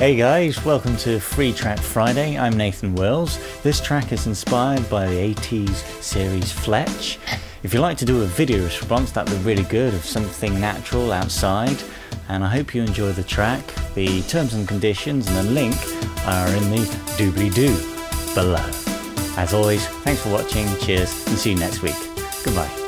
Hey guys, welcome to Free Track Friday. I'm Nathan Wills. This track is inspired by the 80s series Fletch. If you'd like to do a video response, that'd be really good, of something natural outside. And I hope you enjoy the track. The terms and conditions and a link are in the doobly-doo below. As always, thanks for watching, cheers, and see you next week. Goodbye.